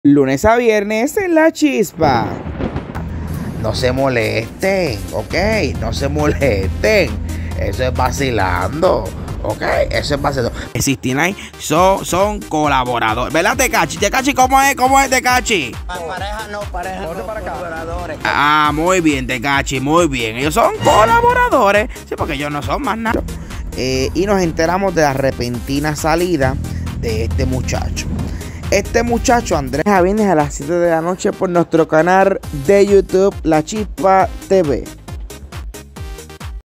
Lunes a viernes en La Chispa. No se molesten, ok, no se molesten. Eso es vacilando, ok, eso es vacilando. Existinay son colaboradores, ¿verdad, Tecachi? Tecachi, ¿cómo es Tecachi? Pareja no, colaboradores. Ah, muy bien, Tecachi, muy bien. Ellos son colaboradores, sí, porque ellos no son más nada. Y nos enteramos de la repentina salida de este muchacho. Este muchacho, Andrés Javines, a las 7 de la noche por nuestro canal de YouTube, La Chispa TV.